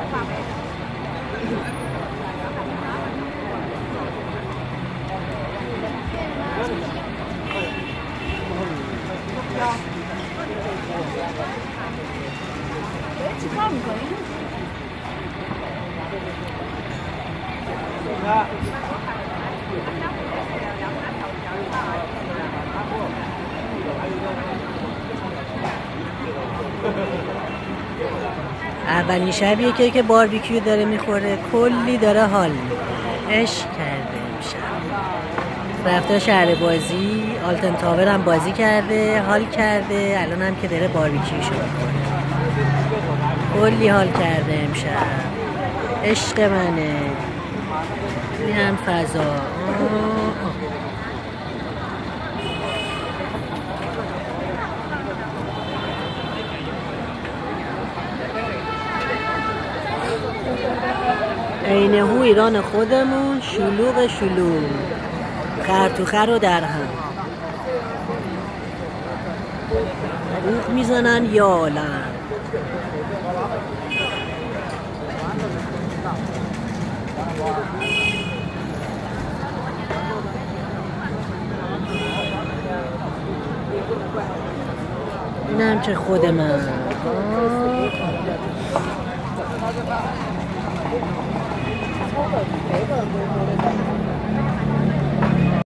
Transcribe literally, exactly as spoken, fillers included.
چیکار میکنی؟ اولین شبیه که که باربیکیو داره میخوره، کلی داره حال میکنه، عشق کرده امشب. رفته شهر بازی، آلتن تاور هم بازی کرده، حال کرده، الان هم که داره باربیکیوشو میخوره، کلی حال کرده امشب. عشق منه. این هم فضا. آه آه. عین هو ایران خودمون، شلوغ شلوغ، خر تو خر و در هم اوخ میزنن یا عالم. اینم که خود من. آه.